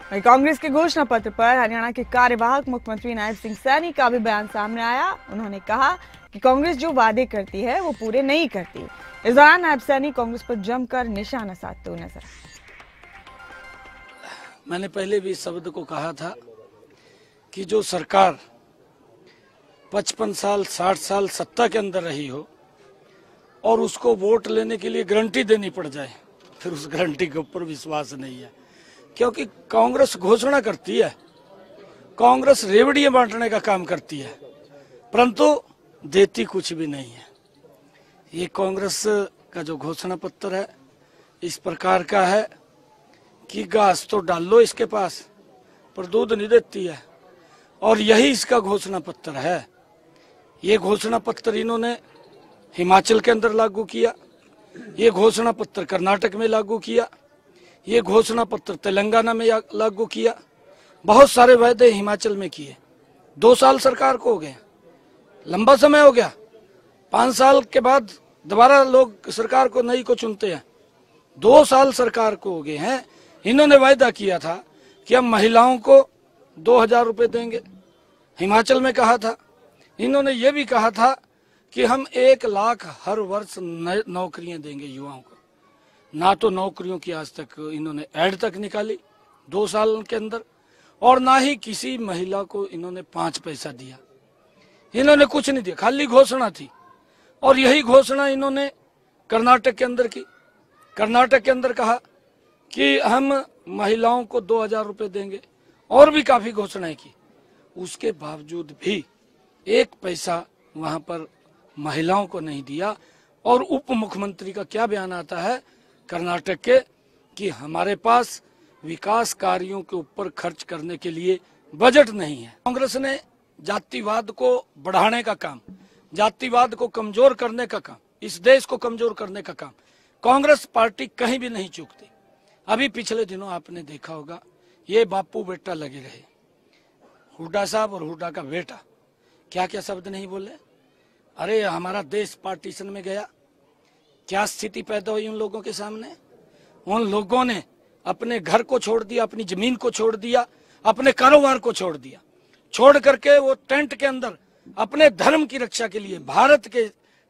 वहीं कांग्रेस के घोषणा पत्र पर हरियाणा के कार्यवाहक मुख्यमंत्री नायब सिंह सैनी का भी बयान सामने आया। उन्होंने कहा कि कांग्रेस जो वादे करती है वो पूरे नहीं करती। इस दौरान नायब सैनी कांग्रेस पर जमकर निशाना साधते हुए नजर आए। मैंने पहले भी इस शब्द को कहा था कि जो सरकार 55 साल 60 साल सत्ता के अंदर रही हो और उसको वोट लेने के लिए गारंटी देनी पड़ जाए, फिर उस गारंटी के ऊपर विश्वास नहीं है। क्योंकि कांग्रेस घोषणा करती है, कांग्रेस रेवड़ियां बांटने का काम करती है, परंतु देती कुछ भी नहीं है। ये कांग्रेस का जो घोषणा पत्र है इस प्रकार का है कि घास तो डाल लो इसके पास, पर दूध नहीं देती है। और यही इसका घोषणा पत्र है। ये घोषणा पत्र इन्होंने हिमाचल के अंदर लागू किया, ये घोषणा पत्र कर्नाटक में लागू किया, ये घोषणा पत्र तेलंगाना में लागू किया। बहुत सारे वायदे हिमाचल में किए। 2 साल सरकार को हो गए, लंबा समय हो गया। 5 साल के बाद दोबारा लोग सरकार को नई को चुनते हैं। 2 साल सरकार को हो गए हैं। इन्होंने वायदा किया था कि हम महिलाओं को 2000 रुपए देंगे, हिमाचल में कहा था। इन्होंने ये भी कहा था कि हम 1 लाख हर वर्ष नौकरियां देंगे युवाओं को। ना तो नौकरियों की आज तक इन्होंने ऐड तक निकाली 2 साल के अंदर, और ना ही किसी महिला को इन्होंने 5 पैसा दिया। इन्होंने कुछ नहीं दिया, खाली घोषणा थी। और यही घोषणा इन्होंने कर्नाटक के अंदर की। कर्नाटक के अंदर कहा कि हम महिलाओं को 2000 रुपए देंगे, और भी काफी घोषणाएं की। उसके बावजूद भी 1 पैसा वहां पर महिलाओं को नहीं दिया। और उप मुख्यमंत्री का क्या बयान आता है कर्नाटक के कि हमारे पास विकास कार्यों के ऊपर खर्च करने के लिए बजट नहीं है। कांग्रेस ने जातिवाद को बढ़ाने का काम, जातिवाद को कमजोर करने का काम, इस देश को कमजोर करने का काम कांग्रेस पार्टी कहीं भी नहीं चूकती। अभी पिछले दिनों आपने देखा होगा, ये बापू बेटा लगे रहे, हुड्डा साहब और हुड्डा का बेटा, क्या क्या शब्द नहीं बोले। अरे हमारा देश पार्टीशन में गया, क्या स्थिति पैदा हुई उन लोगों के सामने। उन लोगों ने अपने घर को छोड़ दिया, अपनी जमीन को छोड़ दिया, अपने कारोबार को छोड़ दिया, छोड़ करके वो टेंट के अंदर अपने धर्म की रक्षा के लिए, भारत के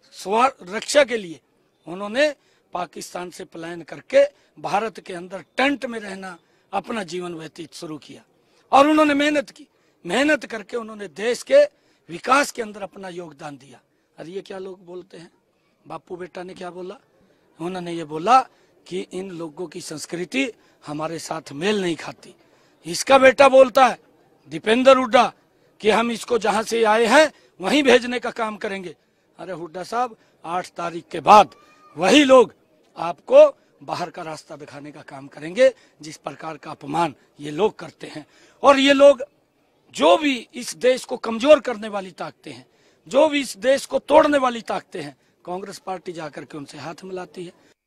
रक्षा के लिए उन्होंने पाकिस्तान से पलायन करके भारत के अंदर टेंट में रहना, अपना जीवन व्यतीत शुरू किया। और उन्होंने मेहनत की, मेहनत करके उन्होंने देश के विकास के अंदर अपना योगदान दिया। अरे ये क्या लोग बोलते हैं, बापू बेटा ने क्या बोला, उन्होंने ये बोला कि इन लोगों की संस्कृति हमारे साथ मेल नहीं खाती। इसका बेटा बोलता है दीपेंद्र हुड्डा कि हम इसको जहां से आए हैं वहीं भेजने का काम करेंगे। अरे हुड्डा साहब, 8 तारीख के बाद वही लोग आपको बाहर का रास्ता दिखाने का काम करेंगे, जिस प्रकार का अपमान ये लोग करते हैं। और ये लोग जो भी इस देश को कमजोर करने वाली ताकतें हैं, जो भी इस देश को तोड़ने वाली ताकतें हैं, कांग्रेस पार्टी जाकर के उनसे हाथ मिलाती है।